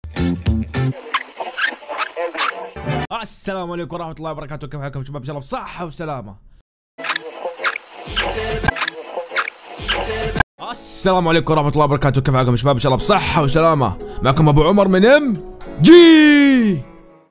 السلام عليكم ورحمة الله وبركاته، كيف حالكم شباب؟ ان شاء الله بصحة وسلامة. السلام عليكم ورحمة الله وبركاته، كيف حالكم شباب؟ ان شاء الله بصحة وسلامة. معكم ابو عمر من ام جي.